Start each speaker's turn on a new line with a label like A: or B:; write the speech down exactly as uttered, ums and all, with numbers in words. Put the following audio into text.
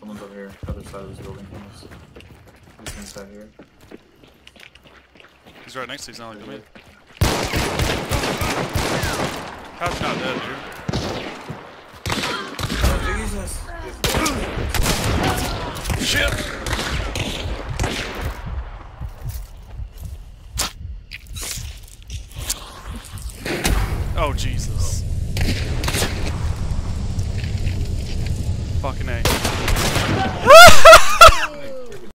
A: Someone's over here, other side of this building from us. He's inside here.
B: He's right next to you, he's not like me. How's not dead, dude?
A: Oh, Jesus!
B: Shit! Oh, Jesus. Fucking A.